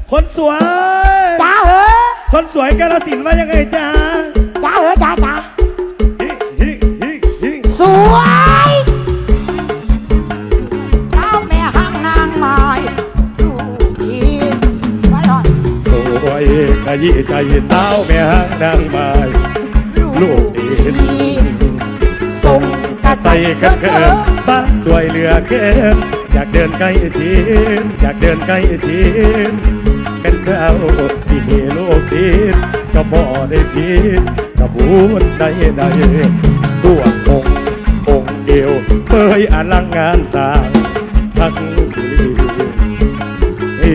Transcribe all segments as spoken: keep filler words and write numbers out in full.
คนสวยจ้าเหรอคนสวยกาฬสินธุ์ว่ายังไงจ้าจ้าเหรอจ้าจ้าสวยเจ้าแม่ห้างนางไม้ดูดีมาหน่อยสวยขยี้ใจสาวแม่ห้างนางไม้ลูกดีส่งกระใสกันเกินบ้านสวยเหลือเกินอยากเดินใกล้ชิดอยากเดินใกล้ชิดเป็นเจ้าสิมีลูกผิดก็บ่ได้ผิดก็พูดได้ได้ส่วนทรงองค์เดียวเผยอลังงานสร้างทั้งบุรี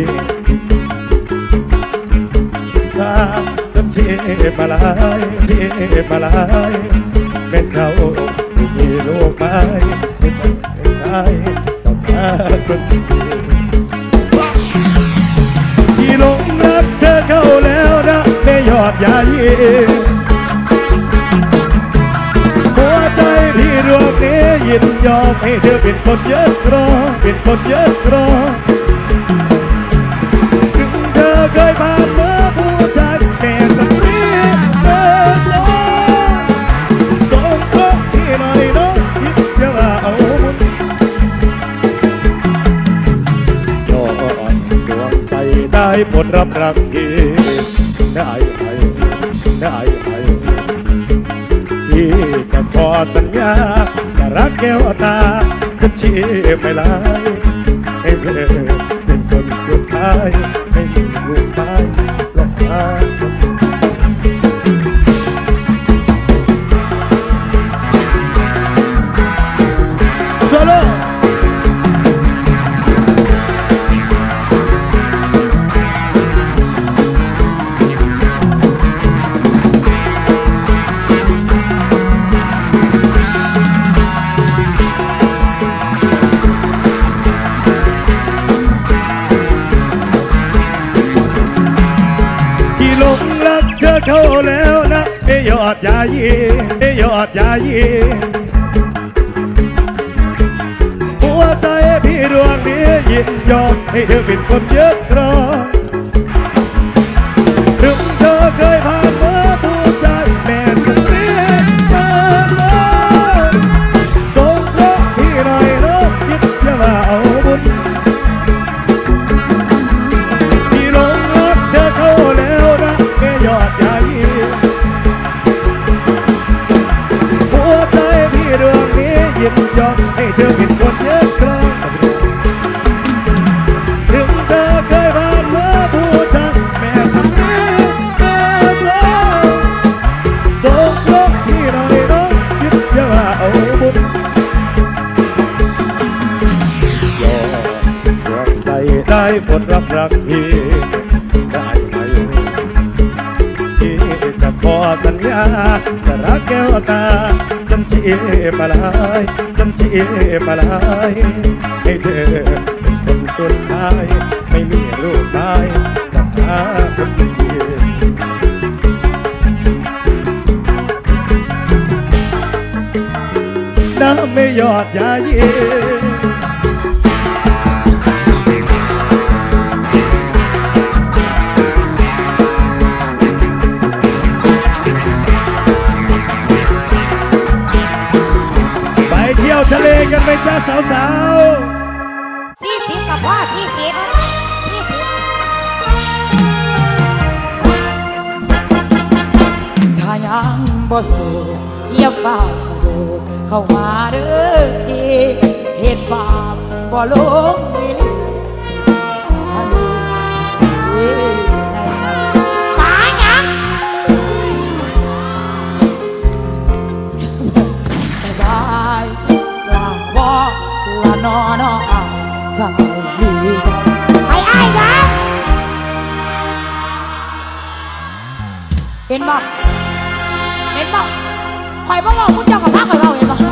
ถ้าจนเชี่ยมาลายเชี่ยมาลายเป็นเจ้าที่มีลูกไปไม่ต้องใช้ต้องมาคนเดียวที่หลงรักเธอเข้าแล้วนะไม่ยอดยายีหัวใจพี่ดวงนี้ยินยอมให้เธอเป็นคนเยอะกรอเป็นคนเยอะกรอถึงเธอเคยผ่านเมื่อผู้ชายแก่สักทีเธอสองสองก็ที่หน่อยน้องคิดจะมาเอาบุญยอดดวงใจได้ผลรับรักทีได้ไหมได้ไหมที่จะขอสัญญาจะรักแก้วตาจะชี้ไม่ลายให้เธอเป็นคนสุดท้ายให้มีลูกตายและตาโซโล่เข้าแล้วนะไอ้ยอดยายีไอ้ยอดยายีหัวใจพี่ดวงนี้ยินยอมให้เธอเป็นคนเยอะกรอถึงเธอเคยผ่านเมื่อผู้ชายแม่สุดนี้เธอส่งรักพี่หน่อยนะคิดจะมาเอาบุญที่หลงรักเธอเข้าแล้วนะไอ้ยอดยายีหัวใจพี่ดวงนี้ยินยอมให้เธอเป็นคนเยอะกรอถึงเธอเคยผ่านเมื่อผู้ชายแม่สักทีแม่สองส่งรักพี่หน่อยน้องคิดจะมาเอาบุญยอดดวงใจได้ผลรับรักพี่ได้ไหมที่จะขอสัญญาจะรักแก้วตาจนชีมาลายจนชีมาลายให้เธอเป็นคนสุดท้ายไม่มีรูปตายกับหาคนเดียวน้ำไม่ยอดยาเย็นเที่ยวทะเลกันไหมจ้าสาวๆสี่สิบกับพ่อสี่สิบสี่สิบถ้ายังบ่สูอย่าเฝ้าดูเข้ามาเด้อดีเหตุบาปบ่ลงวิลสาธุตายยังสบายละนอนอใจดีไอ้ไอ้ยะเห็นบ่เห็นบ่คอยบ่บอกคุณเจ้ากับพระคอยเราเห็นบ่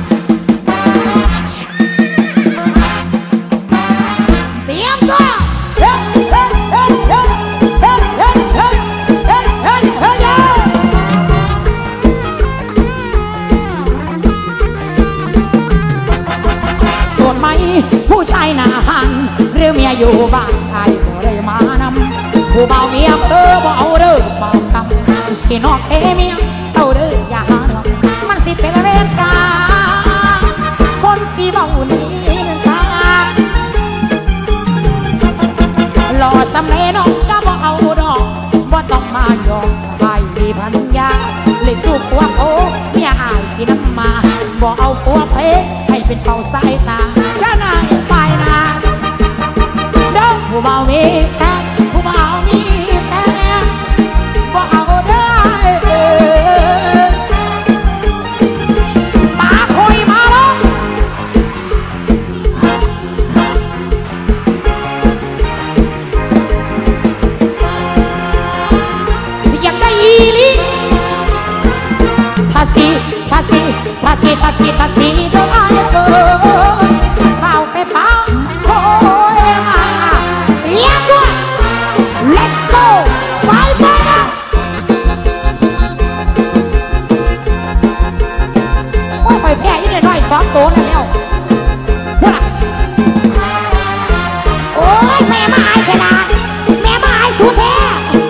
เตรียมตัวเฮ้เฮ้เฮ้เฮ้เฮ้เฮ้เฮ้เฮ้เฮ้เฮ้ส่วนไหมผู้ชายหน้าหันหรือเมียอยู่บ้านใครบ่ได้มานำผู้เบาเมียเออบ่เอาเด้อเบากำสินอกเอเมียเศร้าเด้ออย่าหาดอกมันสิเป็นเวรกรรมคนสิเบานี้ตาหล่อสำเร็จน้องก็บ่เอาดอกบ่ต้องมายอมสบายดีพันยาเลยสู้พวกโอ้เมียอายสิน้ำมาบ่เอาพวกเพให้เป็นเป่าสายตาเจ้านายไปนาเด้อผู้เบามีแต่ผู้เบามีแต่บ่เอาได้ปาคอยมาแล้วอยากได้อีลีทัศสีทัศสีทัศสีทัศสีทัศสีเด้อไอ้เอ้ยเป่าไปเป่าโอ้ยมาเรียกด้วย let's go ไปไปนะโอ้ยไปแพ้ยี่เนี่ยน้อยสองตัวแล้วพูดละโอ้ยแม่มาอายขนาดแม่มาอายสู้แท้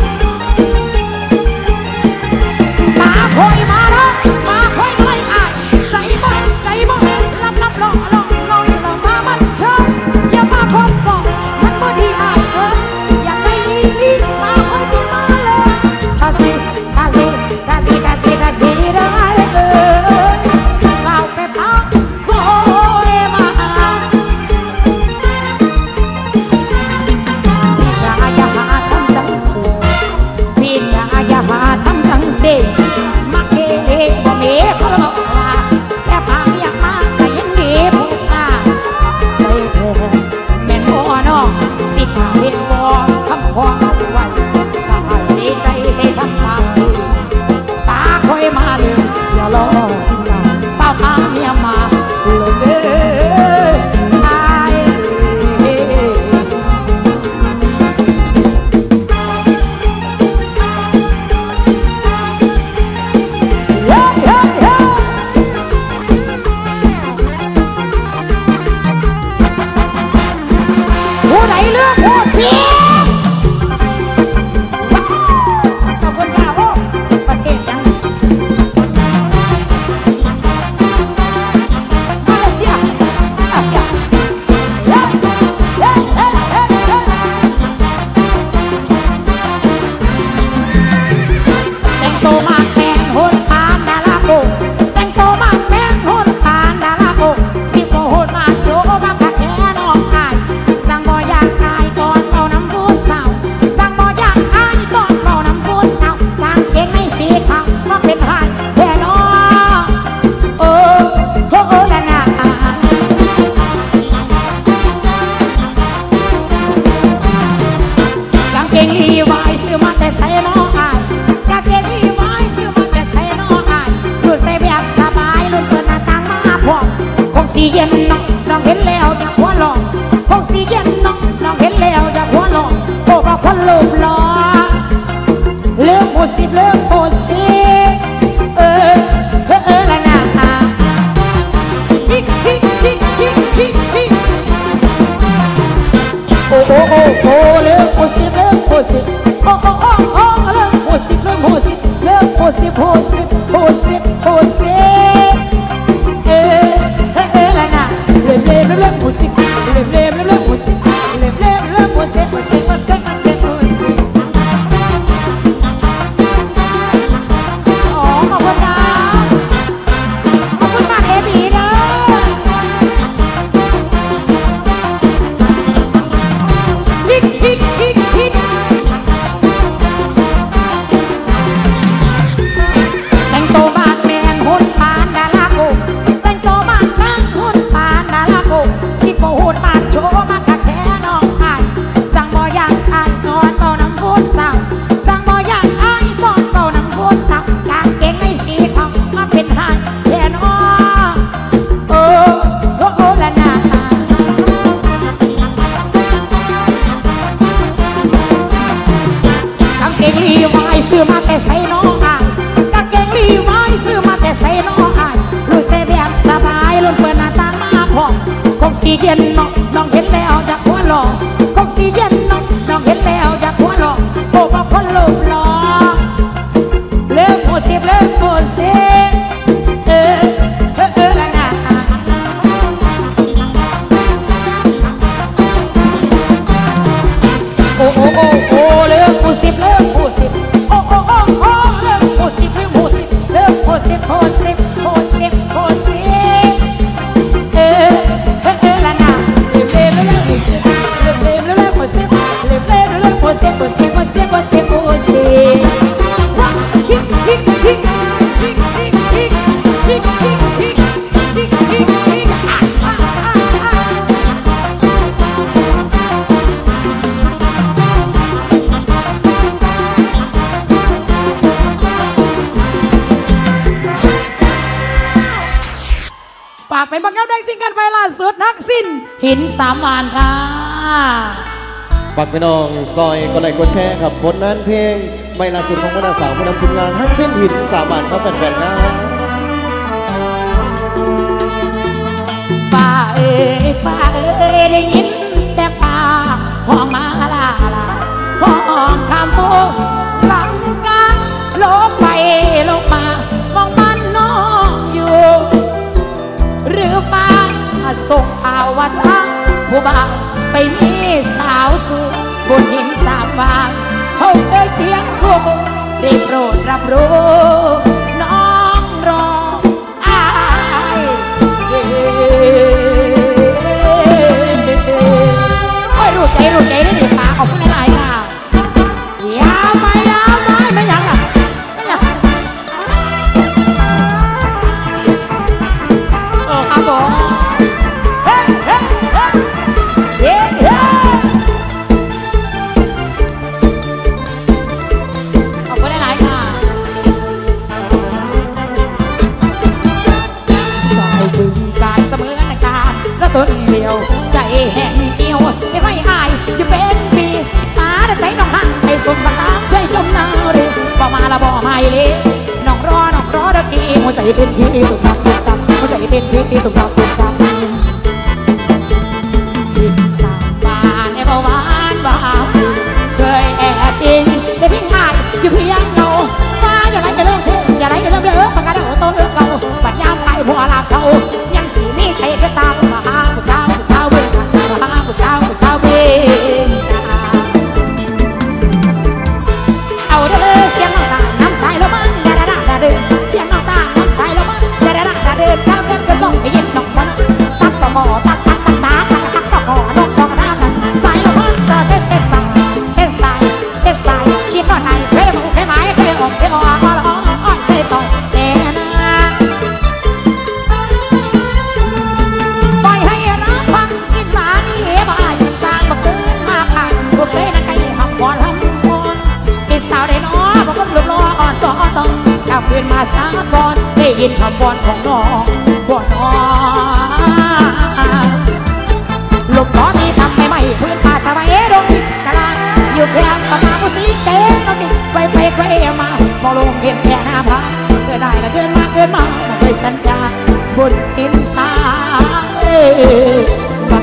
มาคอยมาแล้วมาคอยเลยอ่ะใจบ่ใจบ่รับรับรอรอรอรอมามันเชิญอย่ามาคบสองมันบ่ดีอ่ะเอออยากได้ดีดีมาคอยดีมาเลยทาสีทาสีทาสีทาสีทาสีได้เออเราไปพักคอยมาพี่จ๋าอย่าหาทำจังสิพี่จ๋าอย่าหาทำจังสิมักเอ๋บ่เมฆเขาบอกว่าแค่พาอยากมาแต่ยังดีผู้ตาใจเธอแม่นบ่น้องสิขาเห็นบ่คำความไว้จะให้ดีใจให้ทำตามที่ตาคอยมาเลยอย่ารอสั่งเป้าพาเมียมาเลยเด้อไอ้เฮ้ยเฮ้ยเฮ้ยผู้ใดเลือกผู้เสียขอบคุณค่ะโอ้ประเทศยังมาเลยเสียเอาเสียเฮ้ยเฮ้ยเฮ้ยเฮ้ยเฮ้ยแต่งตัวมากแมนโหดปานดาราโกแต่งตัวมากแมนโหดปานดาราโกสิบโมโหดมาโจมากะแค่น้องอายสั่งบ่อยากอายก่อนเอาน้ำผู้สาวสั่งบ่อยากอายก่อนเอาน้ำผู้สาวกางเกงในสีขาวมาเป็นไทยแค่น้องโอ้โหละนะกางเกงลีวายซื้อมาแต่ใส่น้องอายกางเกงลีวายซื้อมาแต่ใส่น้องอายรุ่นใส่แบบสบายรุ่นเปิดหน้าต่างมาพร้อมคงสีเย็นน้องน้องเห็นแล้วจะหัวหลอกคงสีเย็นน้องน้องเห็นแล้วจะหัวหลอกโอ้บอกคนลืมหลอกเลือกหมดสิบเลือกหมดสิบเออเออเออละนะฮิฮิฮิฮิฮิฮิโอ้โอ้โอ้โอ้เลือกหมดสิบเลือกหมดสิบโอ้โอ้โอ้โอ้เลือกหมดสิบเลือกหมดสิบเลือกหมดสิบหมดสิบหมดสิบหมดสิบเออเออเออละนะเล่มเล่มเล่มหมดสิบเล่มเล่มเล่มหมดสิบเล่มเล่มเล่มหมดสิบหมดสิบหมดสิบหมดสิบหมดสิบอ๋อขอบคุณนะขอบคุณมากเอบีเด้อฮิฮิฮิฮิ แต่งตัวบ้านแมนหุ่นปานดาราโกแต่งตัวบ้านแมนหุ่นปานดาราโกสิบโมหุ่นปานโชว์มากะแค่น้องอายสั่งบ่อยากอายก่อนเป่าน้ำพุสาวสั่งบ่อยากอายก่อนเป่าน้ำพุสาวกางเกงในสีขาวมาเป็นไฮแค่น้องโอ้โอ้โอ้ละนะกางเกงลีวายซื้อมาแต่ใส่น้องอายกางเกงลีวายซื้อมาแต่ใส่น้องอายรู้สึกแบบสบายลุ้นเปิดหน้าต่างมาพร้อมคงสีเย็นน้องน้องเห็นแล้วอยากหัวหลอกคงสีเย็นน้องน้องเห็นแล้วอยากหัวหลอก você, você, você, você, você. Hic, hic, hic, hic, hic, hic, hic, hic, hic, hic, hic.ฝากเป็นบังคับได้ซิงกันไปล่าสุดนักสิ้นหินสามวานค่ะฝากพี่น้องซอยกดไลค์กดแชร์ครับผลนั้นเพลงไม่ล่าสุดของคณะสาวผู้นำทีมงานทั้งสิ้นหินสามบาทครับแฟนๆนะป้าเอ้ยป้าเอ้ยได้ยินแต่ป้าห้องมาลาลาห้องคำโต้หลังกลางโลกไปโลกมามองมันน้องอยู่หรือป้าส่งข่าวว่าทั้งผู้บ่าวไปมีสาวสูงบนหินสามวางเขาเคยเคียงคู่ได้โปรดรับรู้น้องรออ้ายโอ้ยรู้ใจรู้ใจได้ดิป้าขอบคุณหลายๆค่ะยาวไปยาวไปไม่ยังอ่ะไม่ยังโอ้ครับผมเฮ้เฮ้เฮ้เฮ้เฮ้ขอบคุณหลายๆค่ะสายบึงการเสมอในการแล้วต้นเดียวใจแห้งเกี่ยวไม่ค่อยอายอยู่เป็นปีตาแต่ใจน้องห่างไอ้สมบัติน้ำใจจมน้ำเลยบอกมาละบอกไม่เลยน้องรอน้องรอตะกี้หัวใจเป็นที่ตุ่มตับตุ่มตับหัวใจเป็นที่ตุ่มตับตุ่มตับยินสามบานไอ้บ่หวานบ่หาเคยแอบอิงได้พิงหายอยู่เพียงเงาฟ้าอย่าไรจะเริ่มเท่อย่าไรจะเริ่มเด้อปากกาดเอาโซ่เลือกเก่าปัดยามไปหัวลาเขายังสีนี่ใครก็ตามมาหาผู้สาวผู้สาวเบิ่งมาหาผู้สาวผู้สาวเบิ่งเอาเด้อเสียงน้องตาน้ำใสแล้วมันดาดาดาเด้อเสียงน้องตาน้ำใสแล้วมันดาดาดาเด้อก้าวเกินเกินต้องไปยินน้องมันตักต่อหม้อตักตักตักตาตักตักต่อหม้อน้องต้องกระด้างใสแล้วมันเส้นเส้นใสเส้นใสเส้นใสชีพนอนในเพลงเพลงไม้เพลงออกเพลงออกอ่อนอ่อนอ่อนเพลงต่อเต้นปล่อยให้รับฟังสิ้นหลานเหี้ยบ่ายสร้างบักตื่นมาผ่านพวกเพลงนักไก่หักบอลหักบอลติดสาวได้น้อบ่ก้มหลบล้ออ่อนต่ออ่อนต่อกลับคืนมาสาก่อนได้ยินคำบอลของน้องบ่น้องหลบล้อนี่ทำไม่ไหมพื้นป่าสบายเอดงอิกลาอยู่แค่ประมาบุษีเต้นน้องติดไปไปไปมามองลงเพียงแค่หน้าผาเกิดได้ละเกินมาเกินมาไม่เคยสัญญาบนอินสาเอ้บ้า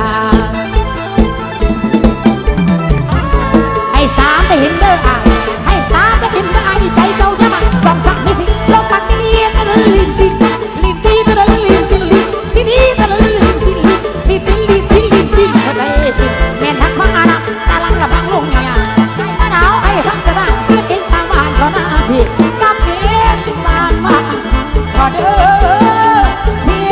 ให้สามได้เห็นเด้ออ่ะให้สามได้เห็นเด้ออ่ะใจเจ้าอย่ามาสองสักไม่สิลงมันเลียนตะลินตินลินตีตะลินตินลินทีนี้ตะลินตินลินลินตินลินตินลินตินเข้าใจสิแม่นักมาอาณาตาลังกับพังลงเนี่ยมาหนาวไอ้ทั้งจะได้เพื่อนกินสามวันขอหน้าพี่กับเพื่อนสามวันขอเด้อพี่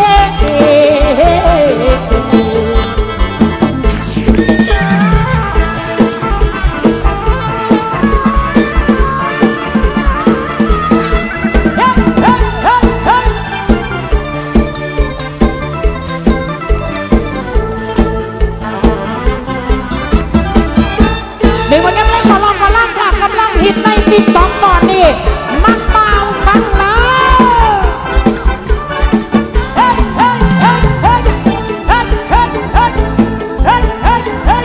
หนึ่งวันนี้เล่นบอลลองบอลล่างจากกำลังฮิตในติ๊กต็อกตอนนี้มักเบาฟังแล้วเฮ้ยเฮ้ยเฮ้ยเฮ้ยเฮ้ยเฮ้ยเฮ้ยเฮ้ยเฮ้ยเฮ้ย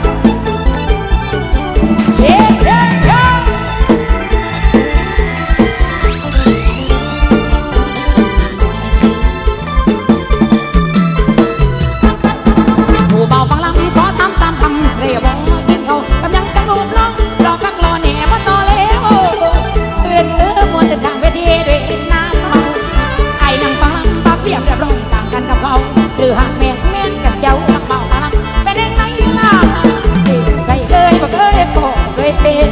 เฮ้ยเฮ้ยเฮ้ยผู้เบาฟังลำขอทำตามคำเสียบอกกินเขากำลังจะรูปร้องรอกักรอแหน่มาต่อแล้วเตือนเธอมัวแต่ทางเวทีด้วยน้ำเมาไอ้นางฟังลำปากเปียกเรียบร้อยต่างกันกับเขาหรือหางแม่แม่กับเจ้านักเมาฟังลำเป็นเองไหนล่ะใจเอ้ยบอกเอ้ยบอกเอ้ยเต้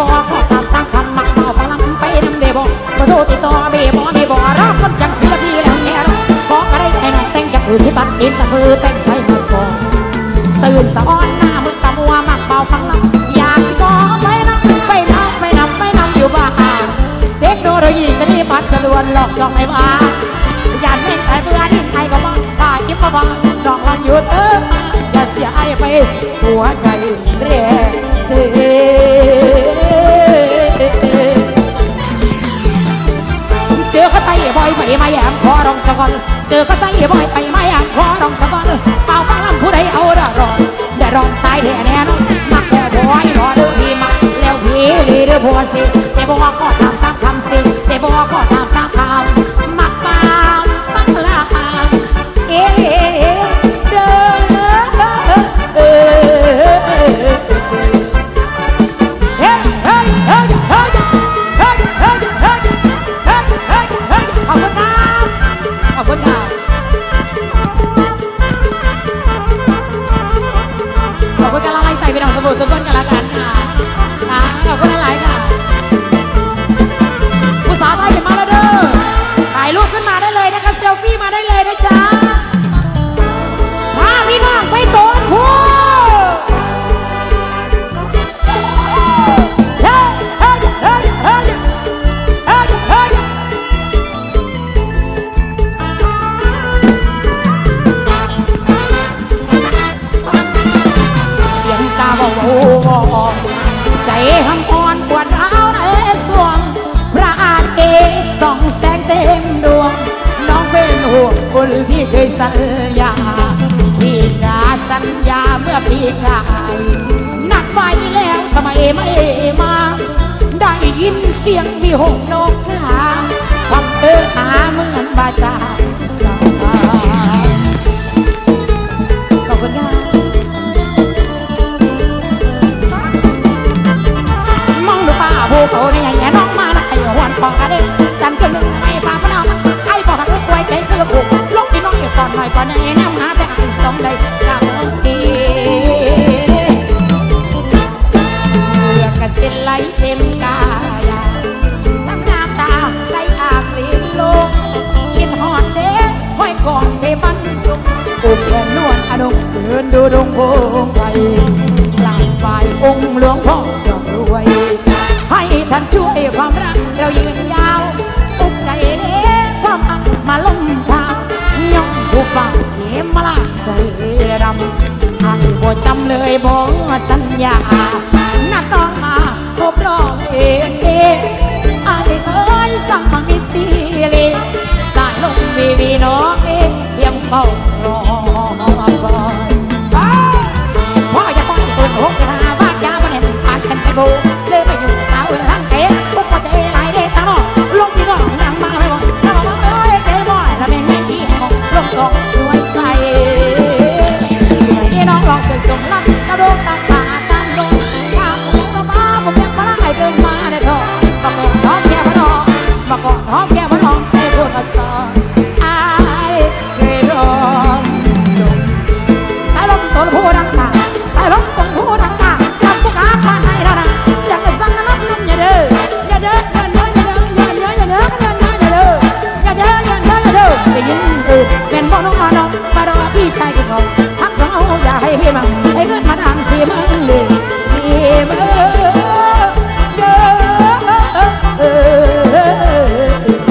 บอกขอตามสร้างคำมักเมาพลังไปน้ำเดบอกก็โทรติดต่อเบบอกเบบอกรักคนจังสิละทีแล้วแค่เราขออะไรไอ้น้องแต่งจากมือสิตัดอินตะมือแต่งใช้มือสองตื่นสะอ้อนหน้ามึงตะมัวมักเมาพลังอยากสิบอกไปน้ำไปน้ำไปน้ำไปน้ำอยู่บ้านเทคโนโลยีจะได้ปัดจะลวนหลอกจองไอ้บ้าอยากเล่นไอ้เบื่อดิ้นไอ้ก็บ้าบ้ายิ้มบ้าดอกลังหยุดเอออย่าเสียไอ้ไปหัวใจเรียกเสียเจอเขาใจบ่อยไปไม่แยมขอรองจะก่อนเจอเขาใจบ่อยไปไม่แยมขอรองจะก่อนเป่าฟังลำผู้ใดเอาได้รองได้รองตายแน่แน่นอนมักแล้วบ่อยรอดูพี่มักแล้วพี่ลีเดือบัวสิเจ็บบอกก็ทำสร้างคำสิเจ็บบอกก็ทำสร้างคำมักปามมักลาเอ๊ะเด้อเออเฮ้ยเฮ้ยเฮ้ยเฮ้ยเฮ้ยเฮ้ยเฮ้ยเฮ้ยเฮ้ยเฮ้ยขอบคุณครับขอบคุณครับขอบคุณการไล่ใส่ไปหน่อยสบู่สบู่กันละกันค่ะขอบคุณหลายค่ะผู้สาวไทยมาแล้วเด้อถ่ายรูปขึ้นมาได้เลยนะคะเซลฟี่มาได้เลยนะจ๊ะพาพี่น้องไปโซนพูเฮ้ยเฮ้ยเฮ้ยเฮ้ยเฮ้ยเฮ้ยเสียงกาบโอ้ใจห้ำอ่อนปวดร้าวในสวงพระอาทิตย์ส่องแสงเต็มดวงน้องเป็นห่วงคนที่เคยสัญญาที่จะสัญญาเมื่อปีกายนัดไว้แล้วทำไมไม่มาได้ยินเสียงวิหกนกกาคำเอ่ยหาเหมือนบาจาสาวขอบคุณค่ะภูเขาในแง่น้องมาได้หวนปองกันเด้จันทร์ก็หนึ่งไม่ฟ้าพนาวไอ้บอกหักกล้วยใจก็ผูกลงที่น้องอยู่ก่อนหน่อยก่อนในแนวหาแต่ไอ้สมได้กลางทีเลือดกระสินไหลเต็มกายน้ำน้ำตาไหลอาบลิ้นลงคิดหอดเด็กห้อยก่อนเทมันจุกอุ้มแขนนวลอดุกเดินดูดงโพงไฟกลางฝ่ายองค์หลวงพ่อจอมรวยให้ท่านช่วยความรักเรายืนยาวอุกใจเด้ความอักมาล้มทางย่องผู้ฟังเข็มมาลาใจดำให้บ่จำเลยบ่สัญญานัดต้องมาพบรองเองเองไอ้เคยสั่งมามิสีเลสายลงวีวีน้องเองเพียงเฝ้ารอคอยพ่อจะป้องปืนหกจะหาบ้านยาบ้านเห็นผ่านกันไปโบเลยไปอยู่สาวเวลาเตะปุ๊บก็จะเอไหลเดตาน้องลงที่น้องนั่งมาไม่บ่ถ้าบอกว่าไม่เจ๊บ่อยถ้าเป็นแม่ที่มองลงกองรวยใจที่น้องลองเป็นสมรักกระโดดตาตาตามลงข้าวผมก็มาผมยังมาได้เดินมาได้ทองมาก่อนท้องแก้วน้องมาก่อนท้องแก้วน้องให้พูดมาสอนไอ้เคยรอสายลมต้นผู้ดังตาสายลมต้นผู้ดังตาทำผู้ค้าบ้านไหนเราดังเสียงกระซังน้ำลมอย่าเด้ออย่าเด้ออย่าเด้ออย่าเด้ออย่าเด้ออย่าเด้ออย่าเด้ออย่าเด้ออย่าเด้ออย่าเด้ออย่าเด้อได้ยินเออเป็นบ่น้องน้องมาดอพี่ชายกินของทั้งสองอย่าให้พี่มั่งให้เกิดมาดังสีมือเลยสีมือเด้อเออ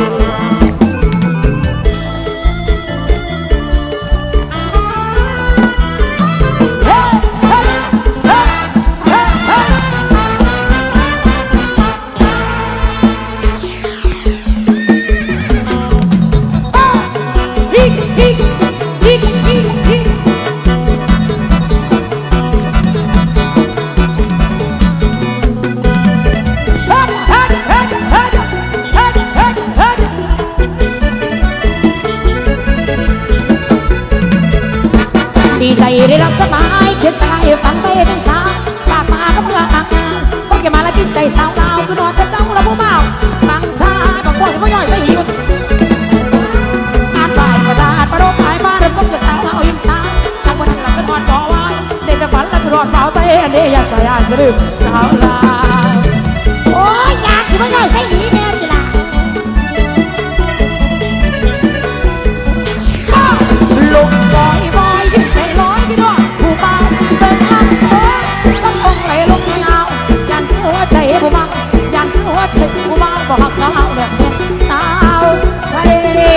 ดีใจได้รับสบายเชิดใจฟังไปทั้งสายจากมาก็เมื่ออ่างพวกแกมาแล้วจิตใจสาวดาวคือนอนจะเจ้าละผู้เมาตั้งท่าก็ควรจะไม่ย่อยไม่หิวอ่านไปก็ได้ประโดดไปมาเดินส้มจะสาวเรายิ้มตาจากวันนั้นเราก็นอนต่อวันเด็กจะฝันและจะรอดเบาใจเดียอยากใจอ่านสะดึกสาวลาไม่ย่อยใส่หนีแม่สิล่ะลุกบอยบอยยิ้มใส่ร้อยที่ด้วยผู้บ่าวเป็นอันโอ้ต้องคงไหลลงยาวยันคือหัวใจผู้บ่าวยันคือหัวใจผู้บ่าวบอกเขาแบบนี้สาวไทย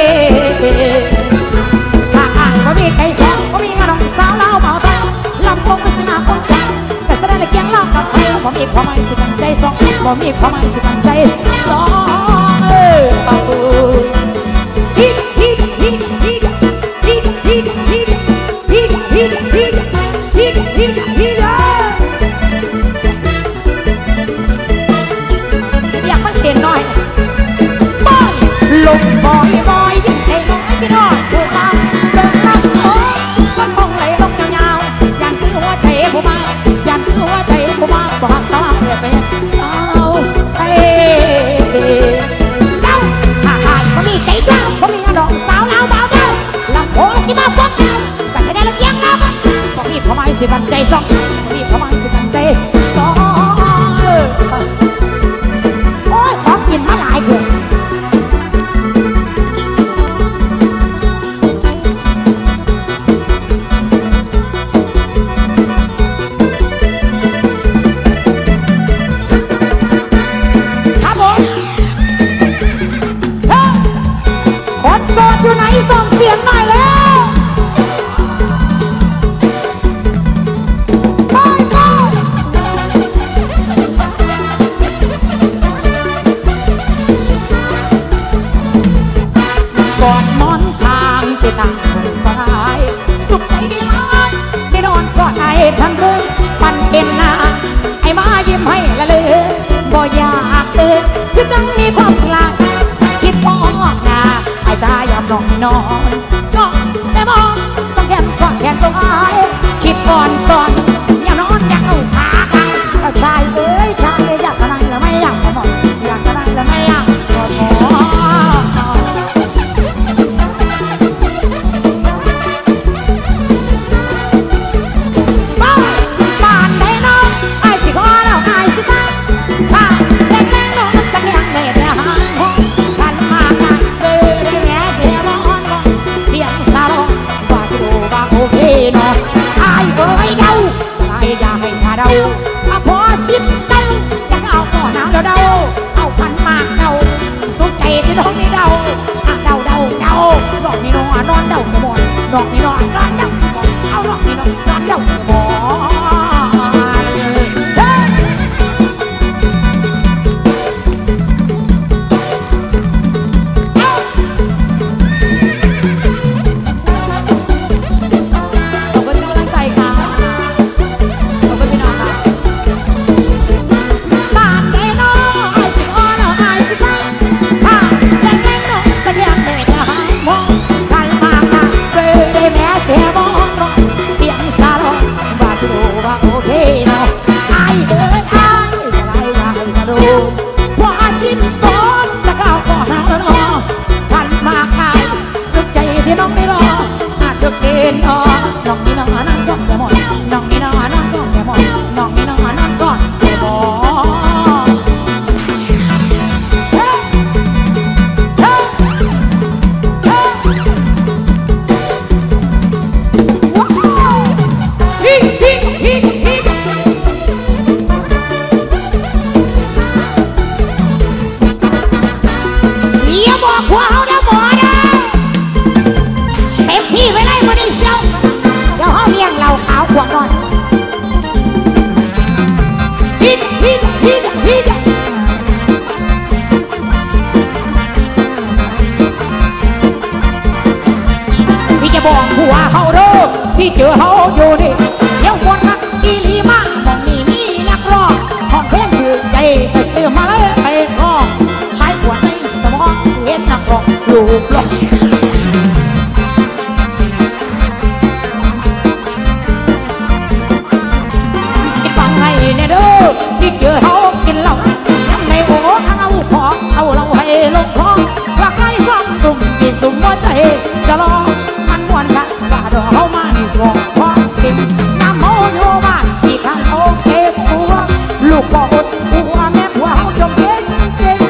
ถ้าอ่านเขามีไก่สองเขามีงานของสาวเล่าเบาตาลำคงเป็นสนาคนจังแต่แสดงในเกียงเล่ากับไทยผมมีความหมายสิตั้งใจสองผมมีความหมายสิตั้งใจสองเออเป่าฮิตฮิตฮิตฮิตฮิตฮิตฮิตฮิตฮิตฮิตฮิตฮิตฮิตอยากมันเสียงหน่อยบอยลงบอยบอยยิ่งใหญ่น้อยพี่น้อยถูกมาเดินลับโอ้มันคงไหลลงยาวๆยันคือหัวใจผู้มายันคือหัวใจผู้มาบอกสาวเปลี่ยนเป็นสาวไทยเจ้าถ้าขาดก็มีใจเจ้าก็มีดอกสาวลาวเบาเด้อลำโพงที่มาพบกันแต่แสดงละเกียงน้ำก็มีความหมายสิบันใจสองมีความหมายสิบันใจสองโอ้ยของกินมาหลายเกินอยู่ไหนส่งเสียงหน่อยแล้วไปไปก่อนนอนทางไปนั่งสบายสุขใจดีมากได้นอนกอดไอ้ทั้งคืนมันเป็นหน้าไอ้มายิ้มให้ละเลยบ่อยากตื่นคือจังมีความสุขคิดมองหน้าไอ้ตายามนอนนอนนอนแต่มองสังแขนก่อนแขนตรงไอ้คิดก่อนก่อนอย่านอนอยากเอาขากันชายเอ้ยชายอยากอะไรแล้วไม่อยากหมดอยากอะไรแล้วไม่อยากหมดบ้านบ้านไหนน้องไอ้สิขอแล้วไอ้สิตายข้าแดงแดงน้องตะเกียงเลยแต่หางหงกันมากกันเบื่อแง่เสียร้อนเสียงสาวว่าจะดูว่าโอเคเนาะไอ้เอ้ยเดาไอ้อย่าให้ท่าเดาถ้าพอสิบเดาจะเอาก่อนเอาเดาเอาพันมากเดาสุดใจที่น้องนี่เดาเดาเดาเดาดอกนี่น้องนอนเดาหมดดอกนี่น้องนอนเดาเอาดอกนี่น้องนอนเดาหมดน้องนี่น้องนั่งก็แกหมดน้องนี่น้องนั่งก็แกหมดน้องนี่น้องนั่งก็แกหมดเฮ้เฮ้เฮ้ว้าวฮิฮิฮิฮิอย่าบอกว่าเขาได้หมดนะเต็มที่ไว้เลยวันนี้เชียวเลี้ยงเราขาวขวดนอนฮิตฮิตฮิตฮิตพี่จะบอกผัวเขาเด้อที่เจอเขาอยู่นี่เดี๋ยวคนนักอีลีมากมองนี่มีนักร้องของเพลงถือใจไปซื้อมาเลยไปร้องใช้ขวดในสมองเห็นนักร้องลูกหลอกที่เจอเขากินเหล้ายังในโอ้ทั้งเอาของเอาเราให้ลงคลองว่าใครฟังตรงที่สุ่มหัวใจจะรอมันมวนกันว่าดอกเขามานี่กองพอสิน้ำโมโยบ้านที่ข้างโอเคปัวลูกพ่ออดปัวแม่ผัวเขาจมเก่งเก่ง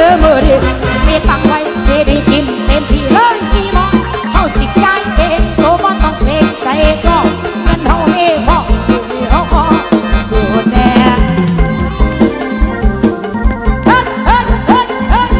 อมือดิมีตังไว้ดีดีกินเต็มที่เลยกี่มองเขาสิใจเองโตบ่ต้องเกรงใจก็เงินเขาเองพ่ออยู่นี่เขาขอสุดแน่เฮ้ยเฮ้ยเฮ้ยเฮ้ย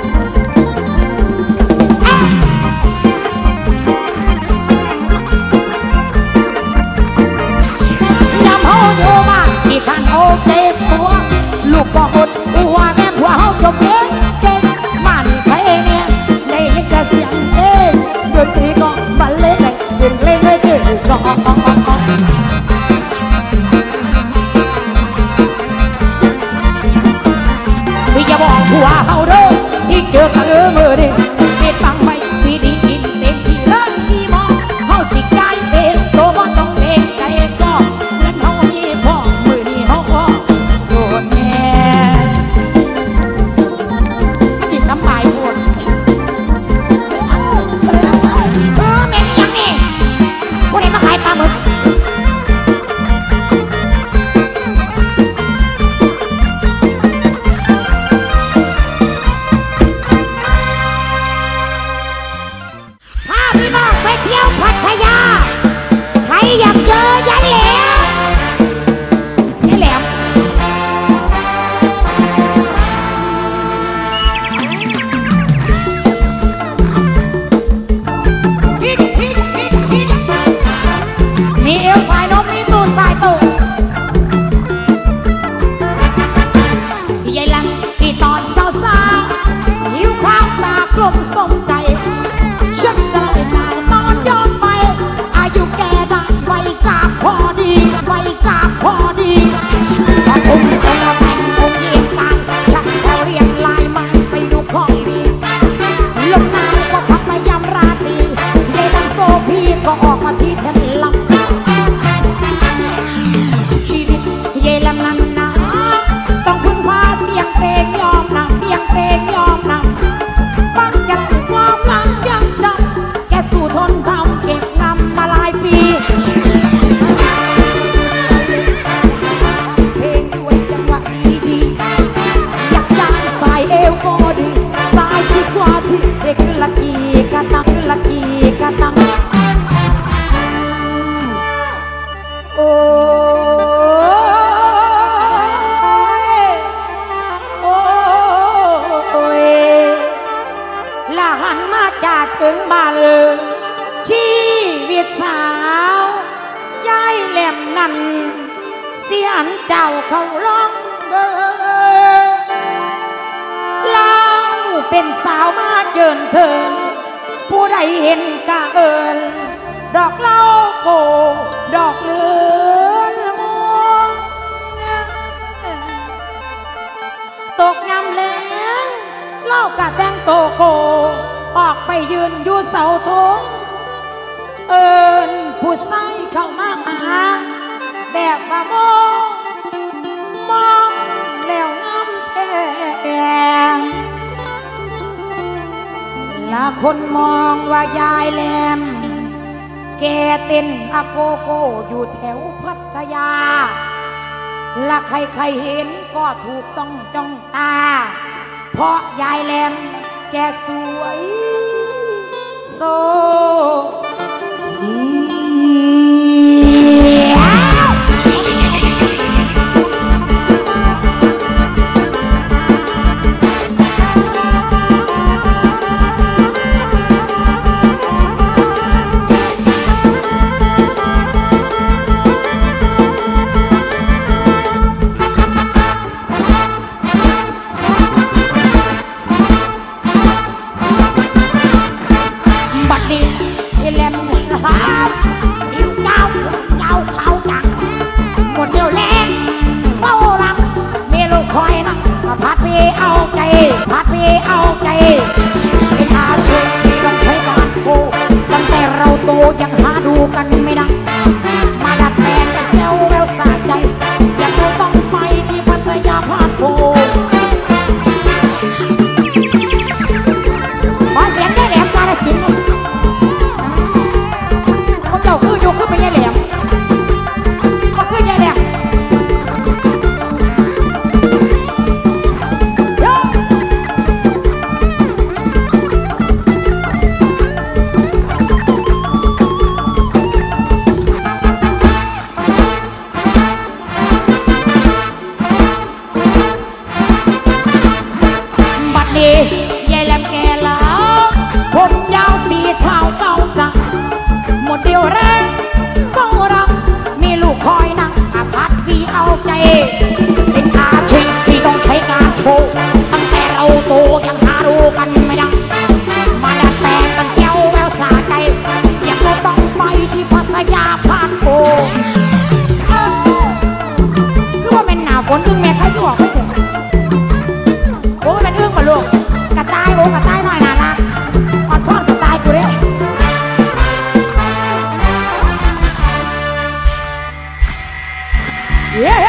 ยำเขาอยู่มาที่ท่านโอเจ็บตัวลูกก็อดอัวแม่ผัวเขาจบเก่งเก่งมันใครเนี่ยได้ยินแต่เสียงเต้นดนตรีก็บันเลงเลยจึงเล่นเลยจึงก็พี่จะบอกผัวเขาเด้อที่เจอกันเออมือดิปิดบังไว้ที่ดีกินเต็มที่เลยที่มองเขาสิใจเองโตบ่ต้องเองใจก็เงินเขามีพ่อมือนี่เขาก็โดนแน่ที่สบายปวดเออแม่นี่ยังนี่ผู้ใดมาขายปลาหมึกอยากเจอยายแหลมยายแหลมฮิตฮิตฮิตฮิตมีเอวสายนมมีตูดสายตูดยายแหลมที่ตอนสาวๆหิวข้าวตากลมสมใจฉันจะเล่าข่าวนอนย้อนไปอายุแก่กาพอดีไว้กาพอดีพอผมจะมาแต่งผมเรียนต่างฉันเขาเรียนลายมันไปดูของดีลงน้ำก็พักมายามราตรียายดังโซพีก็ออกมาที่แทนลำชีวิตยายลำนั้นนะต้องพึ่งพาเสียงเพลงยอมนำเสียงเพลงยอมนำฟังอย่างความหลังยังจำแกสู้ทนทำเก็บงำมาหลายปีก็ดีสายที่กว่าที่เด็กละกีกะตังละกีกะตังโอ้ยโอ้ยละหันมาจากถึงบ้านเลยชีวิตสาวยายแหลมนั่นเสียนเจ้าเขาร้องเบ้อเราเป็นสาวมาเยินเถินผู้ใดเห็นกะเอิญดอกเล่าโกดอกเลือนมองตกยำแล้งเล่ากะแตงโตโกออกไปยืนอยู่เสาธงเอิญผู้ใส่เข้ามาหาแบบว่ามองมองแล้วน้ำแดงละคนมองว่ายายแหลมแกเต้นอะโกโก้อยู่แถวพัทยาละใครๆเห็นก็ถูกต้องจ้องตาเพราะยายแหลมแกสวยโซพัดพี่เอาใจพัดพี่เอาใจเป็นอาเชิญต้องใช้การโกตั้งแต่เราโตยังหาดูกันไม่ได้มาดัดแปลงกันเจ้าแววสะใจอยากเราต้องไปที่พัทยาพาโกขอเสียงได้แหลมกาลสินธุ์พวกเจ้าคืออยู่คือเป็นยายแหลมก็คือยายแหลมลูกกระต่ายหน่อยน่ารักอ่อนช้อนกระต่ายกูเลยเย้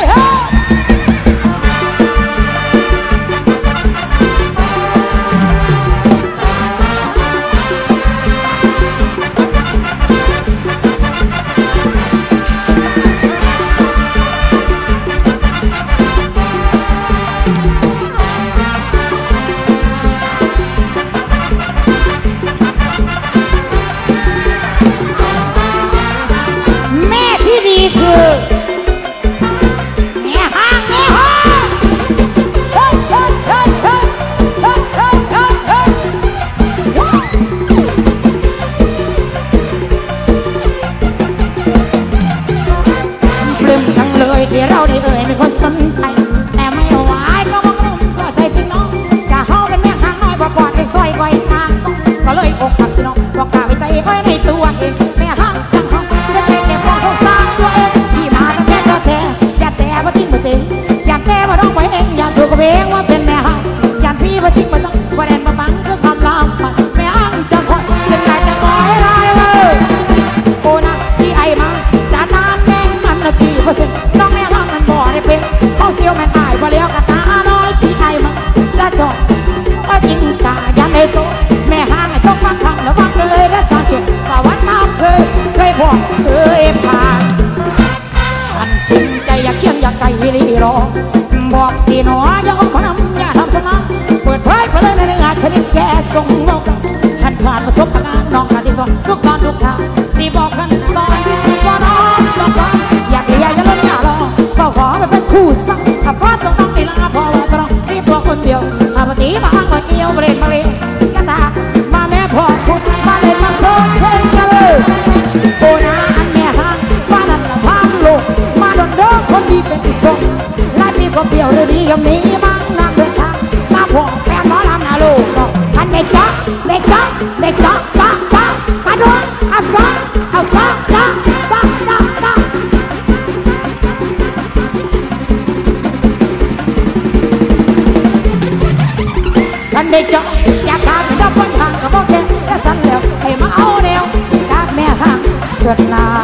ที่เราได้เอ่ยเป็นคนสนใจแต่ไม่ไหวก็มองนุ่มก็ใจจริงน้องจะเข้าเป็นแม่ข้างน้อยบอกว่าได้ซอยก้อยทางก็เลยอกหักชิน้องบอกกล่าวใจไว้ในตัวเองแม่ข้างจังห้องจะเจ็บเจ็บมองสงสารตัวเองที่มาตั้งแต่ก็แท้อย่าแต่ว่าจริงว่าจริงอย่าแต่ว่าต้องไปเองอย่าถูกกับเองว่าเป็นแม่ห้างอย่าพี่ว่าจริงว่าจังว่าแดนมาบังคือความลำพันแม่ห้างจังคอยเป็นใจจะคอยได้เลยโอ้นะที่ไอมาจะนานแม่มันละกี่เปอร์เซ็นต์น้องแม่ห้างมันบ่ได้เป็นเขาเสียวแม่ตายบ่เลี้ยวกระตาน้อยที่ไอมาจะจบก็จริงกายันในโตแม่ห้างไอ้ต้องฟังคำแล้วฟังเลยและสังเกตว่าวันน้ำเคยเคยบอกเคยผ่านอันจริงใจอยากเคียงอยากไกลวิริรอบอกสีหนออย่าอมขนมอย่าทำสนามเปิดเผยไปเลยในเนื้อชนิดแก่ส่งโลกท่านผ่านประสบการณ์น้องการที่สอนทุกตอนทุกทางสีบอกกันตอนที่ที่ว่าน้องต้องฟังอยากเรียนอย่าล้มอย่ารอก็ขอไปเป็นคู่สังถ้าพลาดต้องต้องในลาพอว่าต้องรีบตัวคนเดียวถ้าปฏิมาคนเดียวเบรกมาเลยกระตามาแม่พอคุณมาเล่นมาโซ่เพลงกันเลยโอ้นะอันแม่ห้างมาดันละทางโลกมาดนเด้อคนดีเป็นที่ส่งลายพี่ก็เปรี้ยวเลยดียมนี้มั่งนั่งเดินทางมาพอแฟนหมอลำนาโลกอันเด็กจ๊ะเด็กจ๊ะเด็กจ๊ะจ๊ะจ๊ะมาดูเอาจ๊ะเอาจ๊ะจ๊ะจ๊ะจ๊ะจ๊ะอันเด็กจ๊ะอยากทานกับคนทางกับพวกแกและสั่นแล้วให้มาเอาแนวจากแม่ห้างเกิดหนา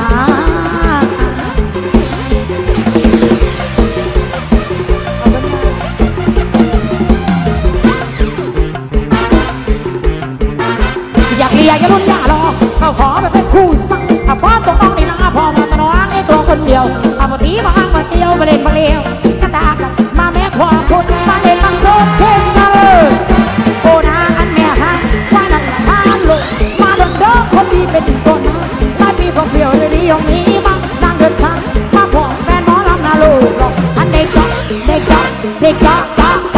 อยากเรียกอย่าลุ้นอย่ารอเขาขอไปเป็นคู่สังถ้าพอตกต้องในลาพอมาตลอดในตัวคนเดียวถ้าปฏิมาคนเดียวมาเล่นมาเลี้ยวกระตากมาแม่ขวาคุณมาเล่นมาโซ่เข่งกันเลยโอ้นาอันแม่ห้างว่านั่นละทานลูกมาดนเด้อคนดีเป็นที่สุดลายปีก็เปรี้ยวเลยดีอย่างนี้บ้างนั่งเดินทางมาพอแฟนหมอลำนาลูกอันเด็กจ๊อกเด็กจ๊อกเด็กจ๊อกจ๊อก